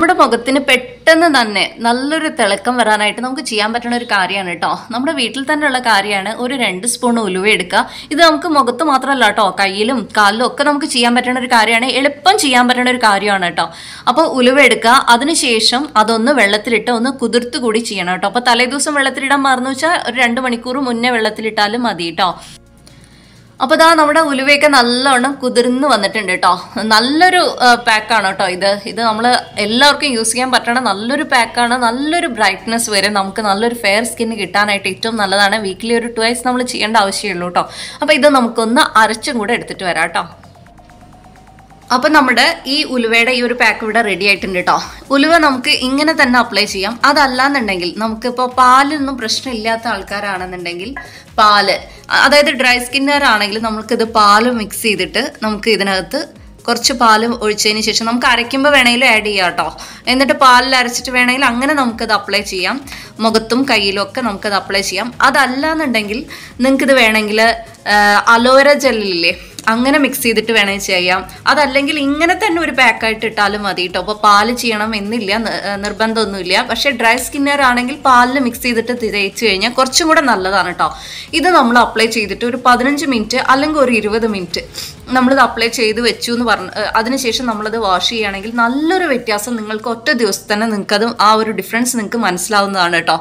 നമ്മുടെ മുഖത്തിന് പെട്ടെന്ന് തന്നെ നല്ലൊരു തിളക്കം വരാനായിട്ട് നമുക്ക് ചെയ്യാൻ പറ്റുന്ന ഒരു കാര്യമാണ് കേട്ടോ. നമ്മുടെ വീട്ടിൽ തന്നെയുള്ള കാര്യമാണ്. ഒരു 2 സ്പൂൺ ഉലുവ എടുക്കുക. ഇത് നമുക്ക് മുഖത്ത് മാത്രമല്ല കേട്ടോ, കയ്യിലും കാലിലും ഒക്കെ നമുക്ക് ചെയ്യാൻ പറ്റുന്ന ഒരു കാര്യമാണ്. എളുപ്പം ചെയ്യാൻ പറ്റുന്ന ഒരു കാര്യമാണ് കേട്ടോ. അപ്പോൾ ഉലുവ എടുക്കുക. അതിനുശേഷം അതൊന്ന് വെള്ളത്തിലിട്ട് ഒന്ന് കുതിർത്ത് കൂടി ചെയ്യണം കേട്ടോ. അപ്പോൾ തലേദിവസം വെള്ളത്തിലിടാൻ മറന്നു വെച്ചാൽ ഒരു 2 മണിക്കൂർ മുന്നേ വെള്ളത്തിലിട്ടാലും മതി കേട്ടോ. അപ്പോൾ ഇതാ നമ്മുടെ ഉലുവയൊക്കെ നല്ലോണം കുതിർന്ന് വന്നിട്ടുണ്ട് കേട്ടോ. നല്ലൊരു പാക്കാണ് കേട്ടോ ഇത് നമ്മൾ എല്ലാവർക്കും യൂസ് ചെയ്യാൻ പറ്റണ നല്ലൊരു പാക്കാണ്. നല്ലൊരു ബ്രൈറ്റ്നസ് വരെ നമുക്ക് നല്ലൊരു ഫെയർ സ്കിന്ന് കിട്ടാനായിട്ട് ഏറ്റവും നല്ലതാണ്. വീക്കിലി ഒരു 2 നമ്മൾ ചെയ്യേണ്ട ആവശ്യമുള്ളൂ കേട്ടോ. അപ്പോൾ ഇത് നമുക്കൊന്ന് അരച്ചും കൂടെ എടുത്തിട്ട് വരാം കേട്ടോ. അപ്പം നമ്മുടെ ഈ ഉലുവയുടെ ഈ ഒരു പാക്ക് ഇവിടെ റെഡി ആയിട്ടുണ്ട് കേട്ടോ. ഉലുവ നമുക്ക് ഇങ്ങനെ തന്നെ അപ്ലൈ ചെയ്യാം. അതല്ലാന്നുണ്ടെങ്കിൽ നമുക്കിപ്പോൾ പാലൊന്നും പ്രശ്നമില്ലാത്ത ആൾക്കാരാണെന്നുണ്ടെങ്കിൽ പാല്, അതായത് ഡ്രൈ സ്കിന്നുകാരാണെങ്കിൽ നമുക്കിത് പാല് മിക്സ് ചെയ്തിട്ട് നമുക്ക് ഇതിനകത്ത് കുറച്ച് പാലും ഒഴിച്ചതിന് ശേഷം നമുക്ക് അരയ്ക്കുമ്പോൾ വേണമെങ്കിലും ആഡ് ചെയ്യാം കേട്ടോ. എന്നിട്ട് പാലിൽ അരച്ചിട്ട് വേണമെങ്കിൽ അങ്ങനെ നമുക്കത് അപ്ലൈ ചെയ്യാം. മുഖത്തും കയ്യിലും ഒക്കെ നമുക്കത് അപ്ലൈ ചെയ്യാം. അതല്ലാന്നുണ്ടെങ്കിൽ നിങ്ങൾക്കിത് വേണമെങ്കിൽ അലോവേര ജെല്ലില്ലേ, അങ്ങനെ മിക്സ് ചെയ്തിട്ട് വേണമെങ്കിൽ ചെയ്യാം. അതല്ലെങ്കിൽ ഇങ്ങനെ തന്നെ ഒരു പാക്കായിട്ട് ഇട്ടാലും മതി കേട്ടോ. അപ്പോൾ പാല് ചെയ്യണം എന്നില്ല, നിർബന്ധമൊന്നുമില്ല. പക്ഷേ ഡ്രൈ സ്കിന്നർ ആണെങ്കിൽ പാലിൽ മിക്സ് ചെയ്തിട്ട് തേച്ച് കഴിഞ്ഞാൽ കുറച്ചും കൂടെ നല്ലതാണ് കേട്ടോ. ഇത് നമ്മൾ അപ്ലൈ ചെയ്തിട്ട് ഒരു 15 മിനിറ്റ് അല്ലെങ്കിൽ ഒരു 20 മിനിറ്റ് നമ്മളിത് അപ്ലൈ ചെയ്ത് വെച്ചു എന്ന് പറഞ്ഞു. അതിനുശേഷം നമ്മളത് വാഷ് ചെയ്യുകയാണെങ്കിൽ നല്ലൊരു വ്യത്യാസം നിങ്ങൾക്ക് ഒറ്റ ദിവസം തന്നെ നിങ്ങൾക്കത് ആ ഒരു ഡിഫറൻസ് നിങ്ങൾക്ക് മനസ്സിലാവുന്നതാണ് കേട്ടോ.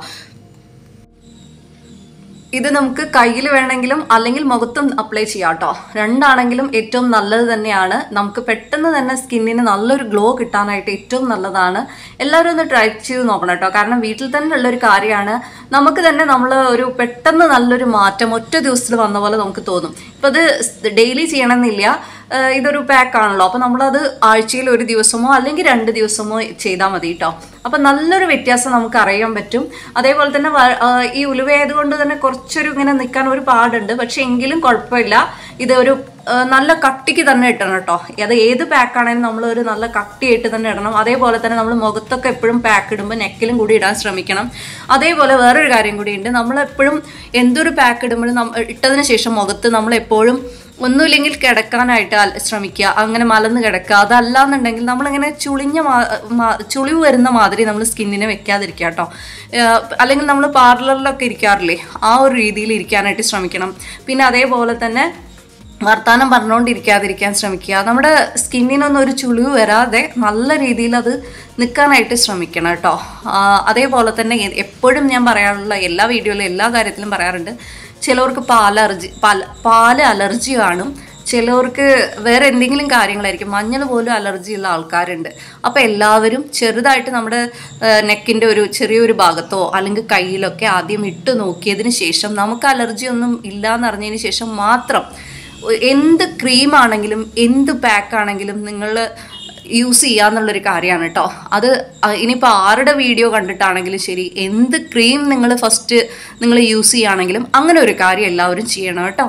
ഇത് നമുക്ക് കയ്യിൽ വേണമെങ്കിലും അല്ലെങ്കിൽ മുഖത്തും അപ്ലൈ ചെയ്യാം കേട്ടോ. രണ്ടാണെങ്കിലും ഏറ്റവും നല്ലത് തന്നെയാണ്. നമുക്ക് പെട്ടെന്ന് തന്നെ സ്കിന്നിന് നല്ലൊരു ഗ്ലോ കിട്ടാനായിട്ട് ഏറ്റവും നല്ലതാണ്. എല്ലാവരും ഒന്ന് ട്രൈ ചെയ്ത് നോക്കണം കേട്ടോ. കാരണം വീട്ടിൽ തന്നെ ഉള്ളൊരു കാര്യമാണ്. നമുക്ക് തന്നെ നമ്മൾ ഒരു പെട്ടെന്ന് നല്ലൊരു മാറ്റം ഒറ്റ ദിവസത്തിൽ വന്ന പോലെ നമുക്ക് തോന്നും. ഇപ്പം അത് ഡെയിലി ചെയ്യണമെന്നില്ല, ഇതൊരു പാക്കാണല്ലോ. അപ്പോൾ നമ്മളത് ആഴ്ചയിൽ ഒരു ദിവസമോ അല്ലെങ്കിൽ 2 ദിവസമോ ചെയ്താൽ മതി കേട്ടോ. അപ്പം നല്ലൊരു വ്യത്യാസം നമുക്ക് അറിയാൻ പറ്റും. അതേപോലെ തന്നെ ഈ ഉലുവ ആയതുകൊണ്ട് തന്നെ കുറച്ചൊരു ഇങ്ങനെ നിൽക്കാൻ ഒരു പാടുണ്ട്. പക്ഷെ എങ്കിലും കുഴപ്പമില്ല. ഇതൊരു നല്ല കട്ടിക്ക് തന്നെ ഇടണം കേട്ടോ. അത് ഏത് പാക്കാണെങ്കിലും നമ്മൾ ഒരു നല്ല കട്ടിയായിട്ട് തന്നെ ഇടണം. അതേപോലെ തന്നെ നമ്മൾ മുഖത്തൊക്കെ എപ്പോഴും പാക്ക് ഇടുമ്പോൾ നെക്കിലും കൂടി ഇടാൻ ശ്രമിക്കണം. അതേപോലെ വേറൊരു കാര്യം കൂടിയുണ്ട്. നമ്മളെപ്പോഴും എന്തൊരു പാക്ക് ഇടുമ്പോഴും ഇട്ടതിന് ശേഷം മുഖത്ത് നമ്മളെപ്പോഴും ഒന്നുമില്ലെങ്കിൽ കിടക്കാനായിട്ട് ശ്രമിക്കുക. അങ്ങനെ മലന്ന് കിടക്കുക. അതല്ലാന്നുണ്ടെങ്കിൽ നമ്മളിങ്ങനെ ചുളിവ് വരുന്ന മാതിരി നമ്മൾ സ്കിന്നിനെ വെക്കാതിരിക്കുക കേട്ടോ. അല്ലെങ്കിൽ നമ്മൾ പാർലറിലൊക്കെ ഇരിക്കാറില്ലേ, ആ ഒരു രീതിയിൽ ഇരിക്കാനായിട്ട് ശ്രമിക്കണം. പിന്നെ അതേപോലെ തന്നെ വർത്താനം പറഞ്ഞുകൊണ്ടിരിക്കാതിരിക്കാൻ ശ്രമിക്കുക. നമ്മുടെ സ്കിന്നിനൊന്നും ഒരു ചുളിവ് വരാതെ നല്ല രീതിയിൽ അത് നിൽക്കാനായിട്ട് ശ്രമിക്കണം കേട്ടോ. അതേപോലെ തന്നെ എപ്പോഴും ഞാൻ പറയാറുള്ള എല്ലാ വീഡിയോയിലും എല്ലാ കാര്യത്തിലും പറയാറുണ്ട്, ചിലവർക്ക് പാല് അലർജി കാണും. ചിലവർക്ക് വേറെ എന്തെങ്കിലും കാര്യങ്ങളായിരിക്കും, മഞ്ഞൾ പോലും അലർജിയുള്ള ആൾക്കാരുണ്ട്. അപ്പോൾ എല്ലാവരും ചെറുതായിട്ട് നമ്മുടെ നെക്കിൻ്റെ ഒരു ചെറിയൊരു ഭാഗത്തോ അല്ലെങ്കിൽ കയ്യിലൊക്കെ ആദ്യം ഇട്ട് നോക്കിയതിന് ശേഷം നമുക്ക് അലർജി ഒന്നും ഇല്ലയെന്ന് അറിഞ്ഞതിന് ശേഷം മാത്രം എന്ത് ക്രീമാണെങ്കിലും എന്ത് പാക്കാണെങ്കിലും നിങ്ങൾ യൂസ് ചെയ്യാന്നുള്ളൊരു കാര്യമാണ് കേട്ടോ. അത് ഇനിയിപ്പോൾ ആരുടെ വീഡിയോ കണ്ടിട്ടാണെങ്കിലും ശരി, എന്ത് ക്രീം നിങ്ങൾ യൂസ് ചെയ്യുകയാണെങ്കിലും അങ്ങനെ ഒരു കാര്യം എല്ലാവരും ചെയ്യണം കേട്ടോ.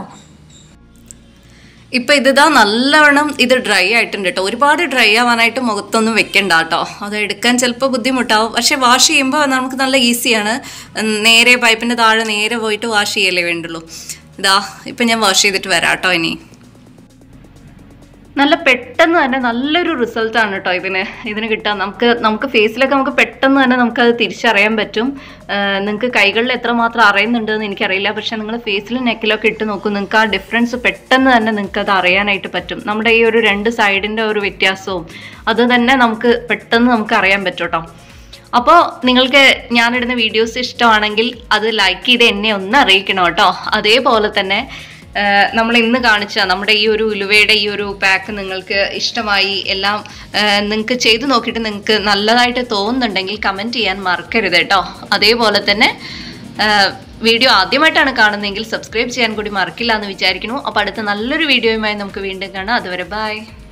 ഇപ്പം ഇതാ നല്ലവണ്ണം ഇത് ഡ്രൈ ആയിട്ടുണ്ട് കേട്ടോ. ഒരുപാട് ഡ്രൈ ആവാനായിട്ട് മുഖത്തൊന്നും വെക്കണ്ട കേട്ടോ. അത് എടുക്കാൻ ചിലപ്പോൾ ബുദ്ധിമുട്ടാവും. പക്ഷേ വാഷ് ചെയ്യുമ്പോൾ നമുക്ക് നല്ല ഈസിയാണ്. നേരെ പൈപ്പിൻ്റെ താഴെ നേരെ പോയിട്ട് വാഷ് ചെയ്യലേ വേണ്ടുള്ളൂ. ഇതാ ഇപ്പം ഞാൻ വാഷ് ചെയ്തിട്ട് വരാം കേട്ടോ. നല്ല പെട്ടെന്ന് തന്നെ നല്ലൊരു റിസൾട്ടാണ് കേട്ടോ ഇതിന് കിട്ടാൻ. നമുക്ക് ഫേസിലൊക്കെ നമുക്ക് പെട്ടെന്ന് തന്നെ നമുക്കത് തിരിച്ചറിയാൻ പറ്റും. നിങ്ങൾക്ക് കൈകളിൽ എത്രമാത്രം അറിയുന്നുണ്ടെന്ന് എനിക്കറിയില്ല. പക്ഷേ നിങ്ങൾ ഫേസിലും നെക്കിലൊക്കെ ഇട്ട് നോക്കും, നിങ്ങൾക്ക് ആ ഡിഫറൻസ് പെട്ടെന്ന് തന്നെ നിങ്ങൾക്ക് അത് അറിയാനായിട്ട് പറ്റും. നമ്മുടെ ഈ ഒരു 2 സൈഡിൻ്റെ ഒരു വ്യത്യാസവും അത് തന്നെ നമുക്ക് പെട്ടെന്ന് നമുക്ക് അറിയാൻ പറ്റും കേട്ടോ. അപ്പോൾ നിങ്ങൾക്ക് ഞാനിടുന്ന വീഡിയോസ് ഇഷ്ടമാണെങ്കിൽ അത് ലൈക്ക് ചെയ്ത് എന്നെ ഒന്ന് അറിയിക്കണം കേട്ടോ. അതേപോലെ തന്നെ നമ്മൾ ഇന്ന് കാണിച്ച നമ്മുടെ ഈ ഒരു ഉലുവയുടെ ഈ ഒരു പാക്ക് നിങ്ങൾക്ക് ഇഷ്ടമായി, എല്ലാം നിങ്ങൾക്ക് ചെയ്ത് നോക്കിയിട്ട് നിങ്ങൾക്ക് നല്ലതായിട്ട് തോന്നുന്നുണ്ടെങ്കിൽ കമൻറ്റ് ചെയ്യാൻ മറക്കരുത് കേട്ടോ. അതേപോലെ തന്നെ വീഡിയോ ആദ്യമായിട്ടാണ് കാണുന്നതെങ്കിൽ സബ്സ്ക്രൈബ് ചെയ്യാൻ കൂടി മറക്കില്ല എന്ന് വിചാരിക്കുന്നു. അപ്പോൾ അടുത്ത നല്ലൊരു വീഡിയോയുമായി നമുക്ക് വീണ്ടും കാണാം. അതുവരെ ബൈ.